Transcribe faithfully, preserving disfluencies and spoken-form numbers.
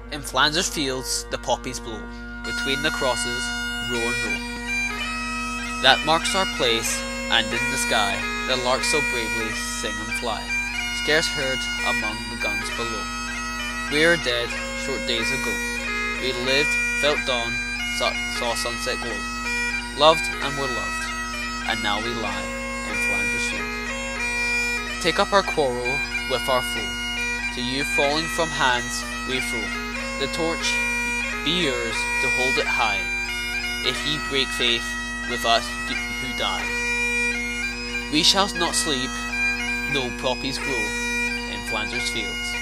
In Flanders Fields the poppies blow, between the crosses, row and row. That marks our place, and in the sky the larks so bravely sing and fly, scarce heard among the guns below. We are dead, short days ago. We lived, felt dawn, saw, saw sunset glow, loved and were loved, and now we lie in Flanders Fields. Take up our quarrel with our foe, to you falling from hands we throw. The torch be yours to hold it high, if ye break faith with us who die. We shall not sleep, though poppies grow in Flanders Fields.